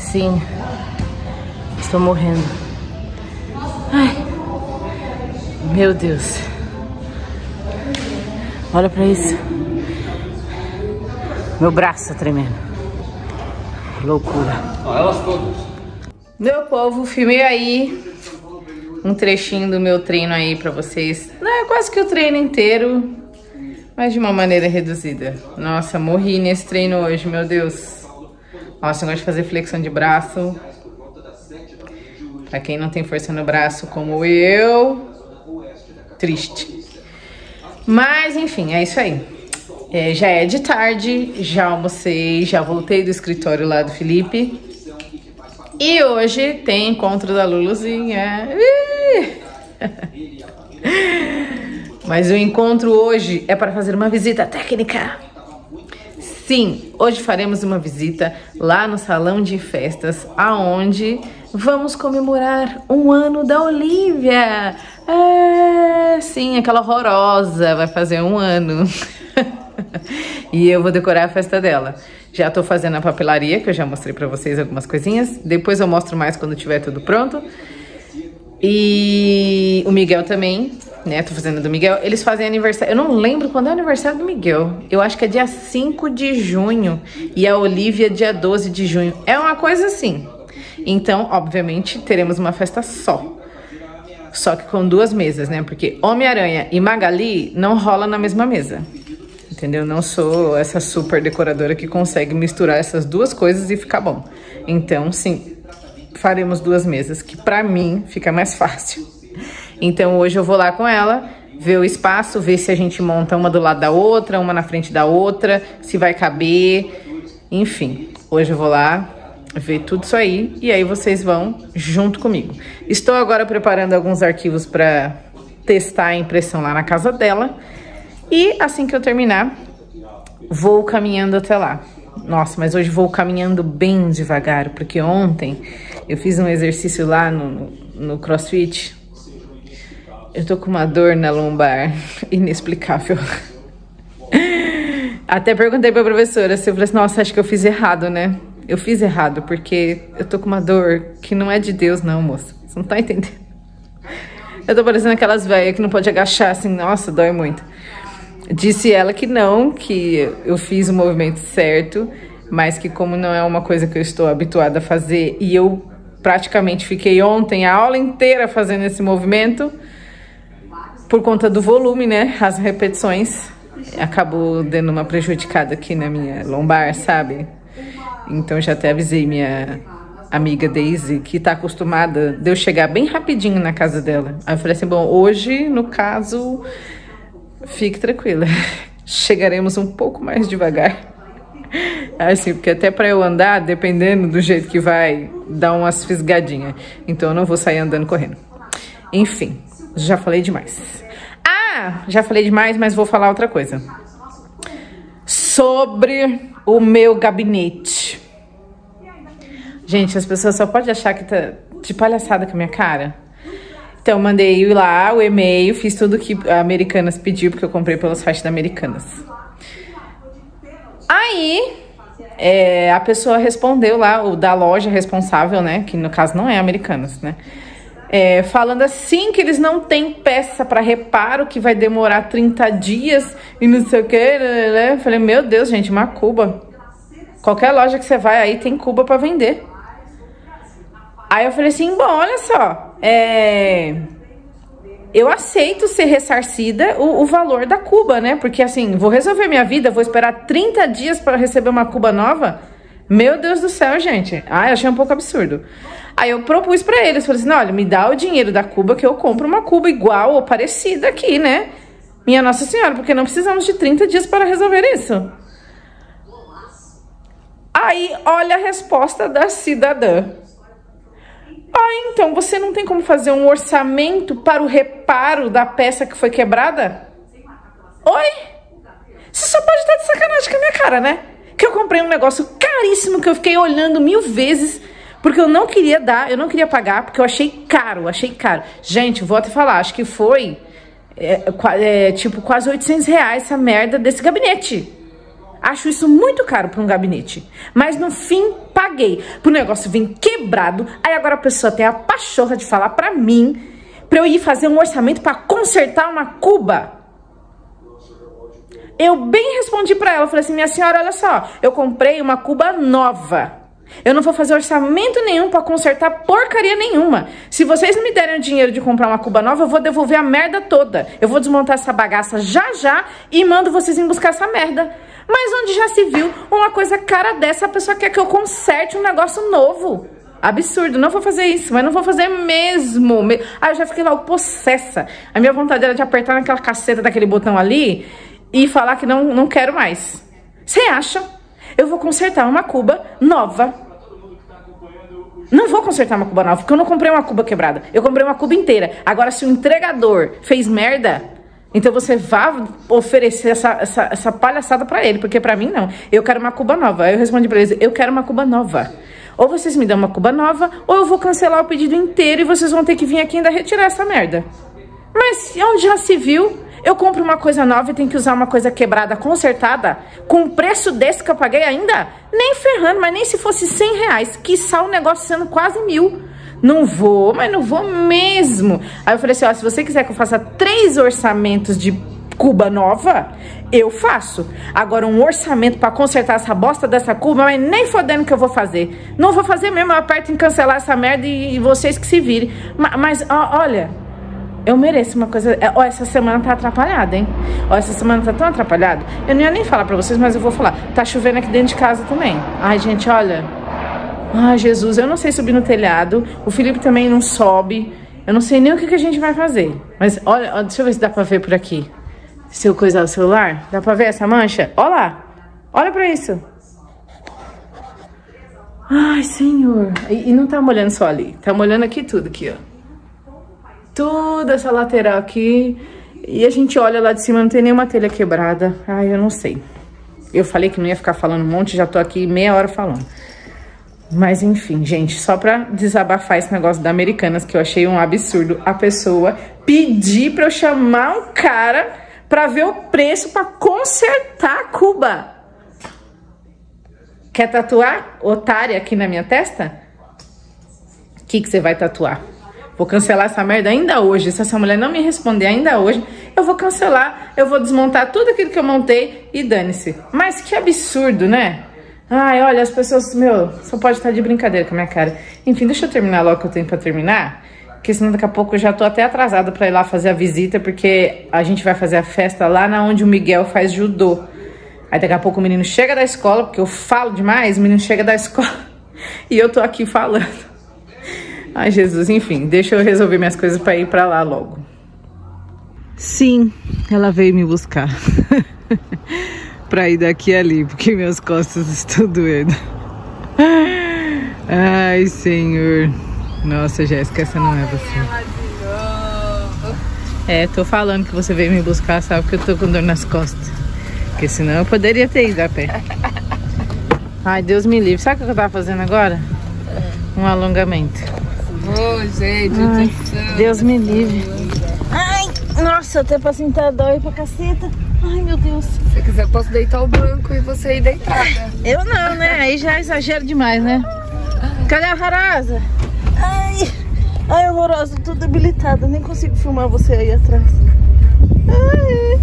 Sim, estou morrendo. Ai, meu Deus. Olha pra isso. Meu braço tá tremendo. Loucura. Elas todas. Meu povo, filmei aí um trechinho do meu treino aí pra vocês. Não é quase que o treino inteiro, mas de uma maneira reduzida. Nossa, morri nesse treino hoje, meu Deus. Nossa, eu gosto de fazer flexão de braço. Pra quem não tem força no braço como eu, triste. Mas, enfim, é isso aí. Já é de tarde, já almocei, já voltei do escritório lá do Felipe. E hoje tem encontro da Luluzinha. Mas o encontro hoje é para fazer uma visita técnica. Sim, hoje faremos uma visita lá no salão de festas, aonde vamos comemorar 1 ano da Olivia. Sim, aquela horrorosa vai fazer 1 ano. E eu vou decorar a festa dela. Já tô fazendo a papelaria, que eu já mostrei pra vocês algumas coisinhas. Depois eu mostro mais quando tiver tudo pronto. E o Miguel também, né? Tô fazendo do Miguel. Eles fazem aniversário. Eu não lembro quando é o aniversário do Miguel. Eu acho que é dia 5 de junho. E a Olivia dia 12 de junho. É uma coisa assim. Então, obviamente, teremos uma festa só. Só que com 2 mesas, né? Porque Homem-Aranha e Magali não rola na mesma mesa. Entendeu? Não sou essa super decoradora que consegue misturar essas 2 coisas e ficar bom. Então, sim, faremos 2 mesas, que pra mim fica mais fácil. Então, hoje eu vou lá com ela, ver o espaço, ver se a gente monta uma do lado da outra, uma na frente da outra, se vai caber. Enfim, hoje eu vou lá ver tudo isso aí e aí vocês vão junto comigo. Estou agora preparando alguns arquivos para testar a impressão lá na casa dela. E assim que eu terminar, vou caminhando até lá. Nossa, mas hoje vou caminhando bem devagar, porque ontem eu fiz um exercício lá no CrossFit. Eu tô com uma dor na lombar inexplicável. Até perguntei pra professora, eu falei assim, nossa, acho que eu fiz errado, né? Eu fiz errado, porque eu tô com uma dor que não é de Deus não, moça. Você não tá entendendo? Eu tô parecendo aquelas velhas que não pode agachar assim, nossa, dói muito. Disse ela que não, que eu fiz o movimento certo, mas que como não é uma coisa que eu estou habituada a fazer e eu praticamente fiquei ontem a aula inteira fazendo esse movimento, por conta do volume, né, as repetições, acabou dando uma prejudicada aqui na minha lombar, sabe? Então já até avisei minha amiga Daisy, que tá acostumada de eu chegar bem rapidinho na casa dela. Aí eu falei assim, bom, hoje, no caso... Fique tranquila, chegaremos um pouco mais devagar. Assim, porque até para eu andar, dependendo do jeito que vai, dá umas fisgadinhas. Então eu não vou sair andando correndo. Enfim, já falei demais. Já falei demais, mas vou falar outra coisa. Sobre o meu gabinete. Gente, as pessoas só podem achar que tá de palhaçada com a minha cara. Então, mandei lá o e-mail, fiz tudo que a Americanas pediu, porque eu comprei pelo site da Americanas. Aí, a pessoa respondeu lá, o da loja responsável, né, que no caso não é Americanas, né, falando assim que eles não têm peça para reparo, que vai demorar 30 dias e não sei o que, né? Falei, meu Deus, gente, uma cuba. Qualquer loja que você vai aí tem cuba para vender. Aí eu falei assim, bom, olha só, eu aceito ser ressarcida o valor da cuba, né? Porque assim, vou resolver minha vida, vou esperar 30 dias para receber uma cuba nova? Meu Deus do céu, gente. Eu achei um pouco absurdo. Aí eu propus para eles, falei assim, olha, me dá o dinheiro da cuba que eu compro uma cuba igual ou parecida aqui, né? Minha Nossa Senhora, porque não precisamos de 30 dias para resolver isso. Aí, olha a resposta da cidadã. Então você não tem como fazer um orçamento para o reparo da peça que foi quebrada? Oi? Você só pode estar de sacanagem com a minha cara, né? Que eu comprei um negócio caríssimo que eu fiquei olhando 1000 vezes, porque eu não queria dar, eu não queria pagar, porque eu achei caro, Gente, vou até falar, acho que foi tipo quase R$800 essa merda desse gabinete. Acho isso muito caro para um gabinete. Mas no fim, paguei. Pro negócio vir quebrado. Aí agora a pessoa tem a pachorra de falar pra mim, pra eu ir fazer um orçamento pra consertar uma cuba. Eu bem respondi pra ela. Falei assim, minha senhora, olha só. Eu comprei uma cuba nova. Eu não vou fazer orçamento nenhum pra consertar porcaria nenhuma. Se vocês não me derem o dinheiro de comprar uma cuba nova, eu vou devolver a merda toda. Eu vou desmontar essa bagaça já e mando vocês ir buscar essa merda. Mas onde já se viu uma coisa cara dessa, a pessoa quer que eu conserte um negócio novo. Absurdo, não vou fazer isso, mas não vou fazer mesmo. Aí eu já fiquei lá possessa. A minha vontade era de apertar naquela caceta daquele botão ali e falar que não quero mais. Você acha? Eu vou consertar uma cuba nova. Não vou consertar uma cuba nova, porque eu não comprei uma cuba quebrada. Eu comprei uma cuba inteira. Agora, se o entregador fez merda, então você vai oferecer essa palhaçada pra ele, porque pra mim não. Eu quero uma cuba nova. Aí eu respondi pra eles, eu quero uma cuba nova. Ou vocês me dão uma cuba nova, ou eu vou cancelar o pedido inteiro e vocês vão ter que vir aqui ainda retirar essa merda. Mas onde já se viu, eu compro uma coisa nova e tenho que usar uma coisa quebrada, consertada, com o preço desse que eu paguei ainda? Nem ferrando, mas nem se fosse R$100, quiçá o negócio sendo quase 1.000. Não vou, mas não vou mesmo. Aí eu falei assim, ó, se você quiser que eu faça 3 orçamentos de cuba nova, eu faço. Agora um orçamento pra consertar essa bosta dessa cuba, mas nem fodendo que eu vou fazer. Não vou fazer mesmo, eu aperto em cancelar essa merda e vocês que se virem. Mas ó, olha, eu mereço uma coisa... Ó, essa semana tá atrapalhada, hein? Ó, essa semana tá tão atrapalhada. Eu não ia nem falar pra vocês, mas eu vou falar. Tá chovendo aqui dentro de casa também. Ai, gente, olha... Ai, Jesus, eu não sei subir no telhado. O Felipe também não sobe. Eu não sei nem o que a gente vai fazer. Mas olha, deixa eu ver se dá pra ver por aqui. Se eu coisar o celular, dá pra ver essa mancha? Olha lá. Olha pra isso. Ai, Senhor. E não tá molhando só ali. Tá molhando aqui tudo, aqui, ó. Toda essa lateral aqui. E a gente olha lá de cima, não tem nenhuma telha quebrada. Ai, eu não sei. Eu falei que não ia ficar falando um monte, já tô aqui meia hora falando. Mas enfim, gente, só pra desabafar esse negócio da Americanas, que eu achei um absurdo a pessoa pedir pra eu chamar um cara pra ver o preço pra consertar a cuba. Quer tatuar, otária, aqui na minha testa? O que você vai tatuar? Vou cancelar essa merda ainda hoje. Se essa mulher não me responder ainda hoje, eu vou cancelar, eu vou desmontar tudo aquilo que eu montei e dane-se. Mas que absurdo, né? Ai, olha, as pessoas, meu, só pode estar de brincadeira com a minha cara. Enfim, deixa eu terminar logo que eu tenho pra terminar, porque senão daqui a pouco eu já tô até atrasada pra ir lá fazer a visita, porque a gente vai fazer a festa lá na onde o Miguel faz judô. Aí daqui a pouco o menino chega da escola, porque eu falo demais, o menino chega da escola e eu tô aqui falando. Ai, Jesus, enfim, deixa eu resolver minhas coisas pra ir pra lá logo. Sim, ela veio me buscar. Pra ir daqui ali, porque minhas costas estão doendo. Ai, Senhor. Nossa, Jéssica, essa não é você. É, tô falando que você veio me buscar, sabe que eu tô com dor nas costas. Porque senão eu poderia ter ido a pé. Ai, Deus me livre. Sabe o que eu tava fazendo agora? Um alongamento. Ô, gente, ai, Deus me livre. Ai, nossa, até pra sentar dói pra caceta. Ai, meu Deus. Se você quiser, eu posso deitar o banco e você ir deitada. Eu não, né? Aí já é exagero demais, né? Cadê a Raraza? Ai, horrorosa, tô debilitada. Nem consigo filmar você aí atrás. Ai.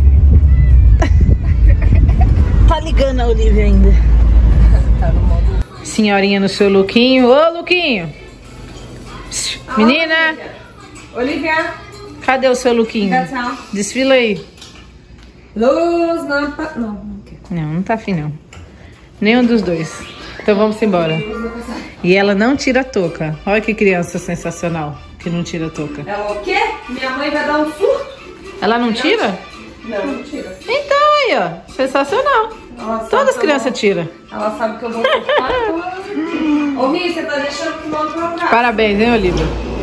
Tá ligando a Olivia ainda. Tá no modo... Senhorinha no seu lookinho. Ô, lookinho. Menina. Olivia. Cadê o seu lookinho? Desfila aí. Luz na... Não, não quer. Não tá afim não. Nenhum dos dois. Então vamos embora. E ela não tira a touca. Olha que criança sensacional que não tira a touca. Ela o quê? Minha mãe vai dar um surto. Ela não tira? Não, não tira. Então aí, ó. Sensacional. Todas as crianças tiram. Ela sabe que eu vou cortar. Ô, Rê, você tá deixando que não pra trás. Parabéns, hein, Olivia?